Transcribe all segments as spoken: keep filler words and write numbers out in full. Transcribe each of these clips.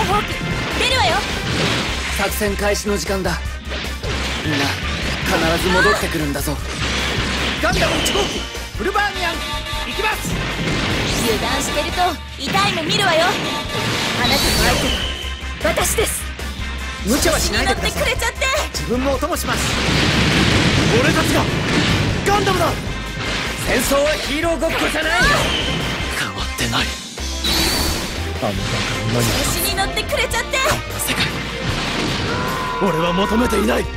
ホーク出るわよ。 作戦開始の時間だ。みんな必ず戻ってくるんだぞ。 ガンダムいち号機フルバーニアン行きます。 油断してると痛い目見るわよ。あなたの相手は私です。 無茶はしないでください。 調子に乗ってくれちゃって。 自分もお供します。俺たちがガンダムだ。 戦争はヒーローごっこじゃない。 変わってない。あのバカ馬に調子に乗ってくれちゃって。 こんな世界俺は求めていない。こ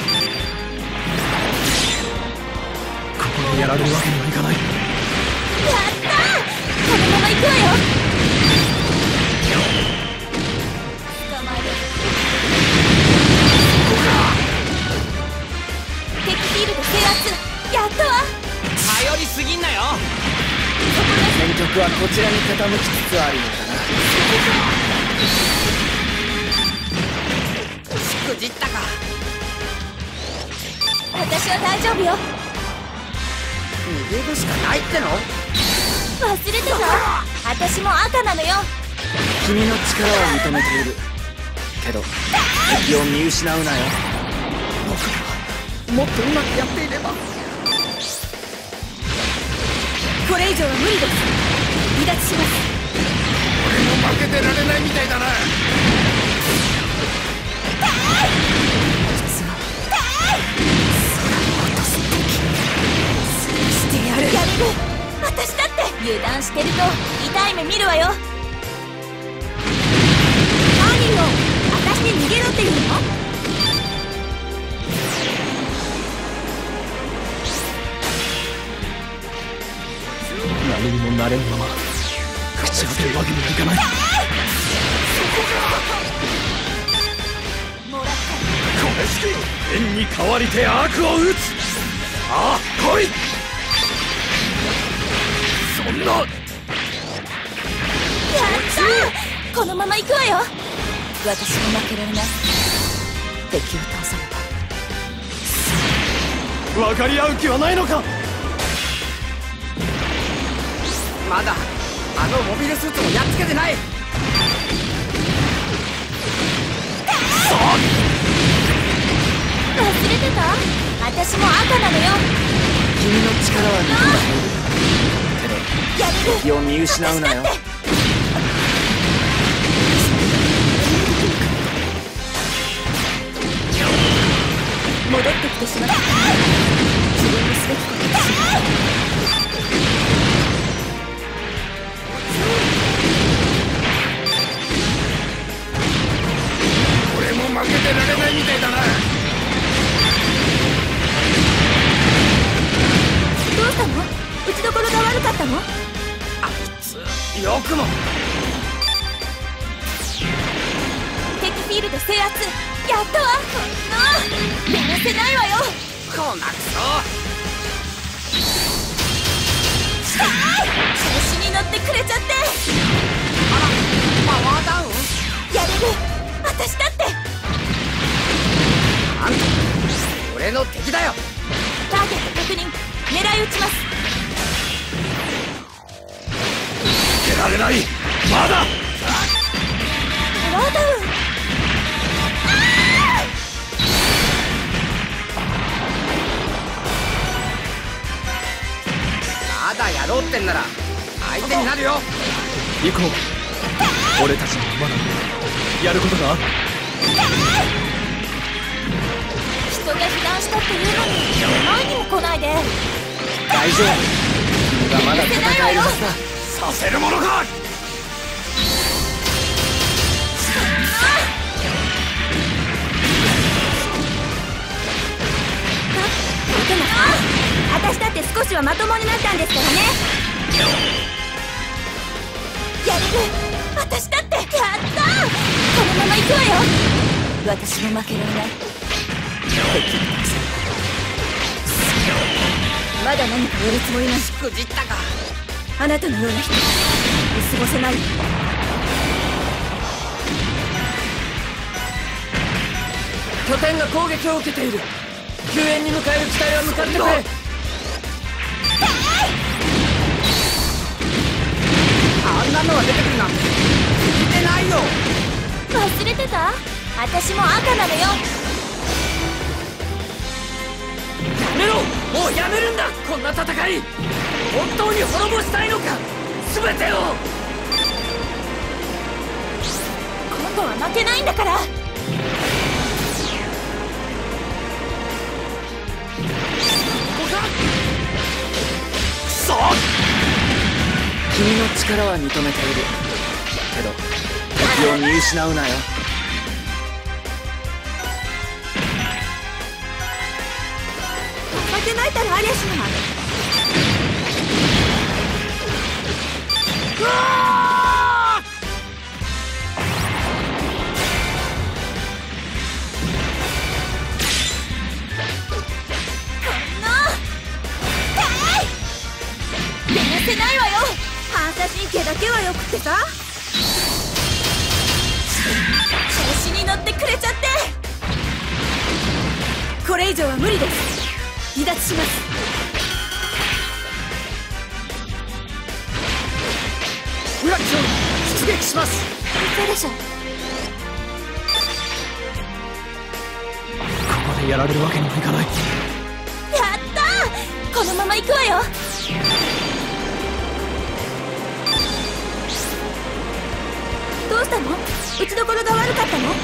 こでやられるわけにはいかない。 やったー。このまま行くわよ。捕まえる。敵フィールド制圧やったわ。 頼りすぎんなよ。 戦局はこちらに傾きつつあるようだな。 しくじったか。 私は大丈夫よ。 逃げるしかないっての。 忘れてた。私も赤なのよ。 君の力は認めているけど敵を見失うなよ。 僕がもっとうまくやっていれば。 これ以上は無理です。離脱します。 俺も負けてられないみたいだな。 実は空を落とす敵するしてやる。やれる。私だって。油断してると痛い目見るわよ。何よ、私に逃げろっていうの。 何にもなれんまま口当てるわけにはいかない。 もらった。 これしき縁に代わりて悪を打つ。ああ来い。そんな。やったー。このまま行くわよ。私も負けられない。敵を倒さねば。 分かり合う気はないのか。まだあのモビルスーツもやっつけてない。 忘れてた。私も赤なのよ。 君の力は認めているけどやれる。 敵を見失うなよ。 戻ってきてしまった。自分のすべきことをしない。 俺も負けてられないみたいだな。 どうしたの？打ちどころが悪かったの？ あいつよくも。 敵フィールド制圧やったわ。ああ、やらせないわよ。 こなくそ。 調子に乗ってくれちゃって。 あらパワーダウン。 やれる。私だって。 あんた俺の敵だよ。 ターゲット確認。狙い撃ちます。 受けられない。まだパワーダウン。 まだやろうってんなら相手になるよ。行こう。俺たちにまだやることがある。 人が被弾したっていうのに前にも来ないで。 大丈夫。君はまだ戦えるはずだ。 させるものか。 でも私だって少しはまともになったんですからね。やれる。私だって。やったー。このまま行くわよ。私も負けられない。敵にたくさん。まだ何かやるつもりなしくじったか。 あなたのような人見過ごせない。 拠点が攻撃を受けている。救援に向かえる機体は向かってくれ。 あんなのが出てくるなんて聞いてないよ。 私も赤なのよ。 やめろ、もうやめるんだ。こんな戦い本当に滅ぼしたいのか、全てを。 今度は負けないんだから。 くそ、 君の力は認めているけど敵を見失うなよ。 負けないたらありゃしない。 うわ出なせないわよ。反射神経だけはよくってさ。調子に乗ってくれちゃって。これ以上は無理です。離脱します。 フラクション出撃します。 そうでしょ。 ここでやられるわけにもいかない。 やったー、このまま行くわよ。どうしたの？打ちどころが悪かったの？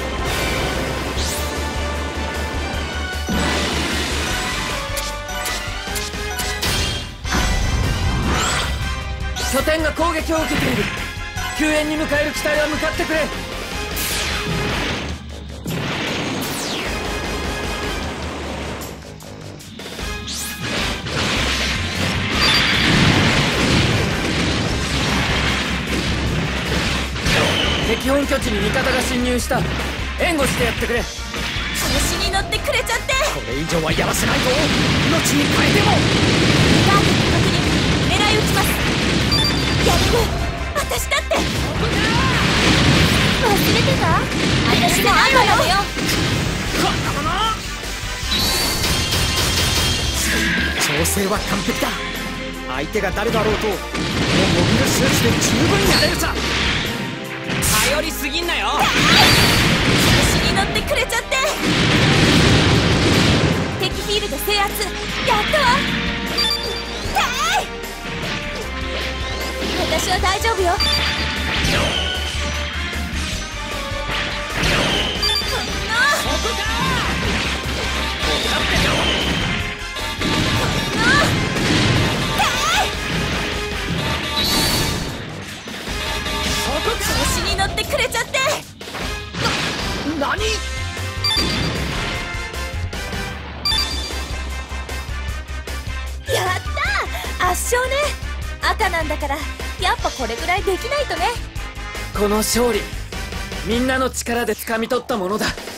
拠点が攻撃を受けている。救援に向かえる機体は向かってくれ。敵本拠地に味方が侵入した。援護してやってくれ。 調子に乗ってくれちゃって。 これ以上はやらせないぞ。命に変えても。 ターゲット確認、狙い撃ちます。やれる、私だって。忘れてた？私も赤なのよ。 こんなもの。調整は完璧だ。相手が誰だろうと、このモビルスーツで十分やれるさ。頼りすぎんなよ。 調子に乗ってくれちゃって。敵フィールド制圧、やったわ。私は大丈夫よ。調子に乗ってくれちゃって。 な、何？ やったー、圧勝ね。赤なんだからやっぱこれぐらいできないとね。 この勝利、みんなの力で掴み取ったものだ。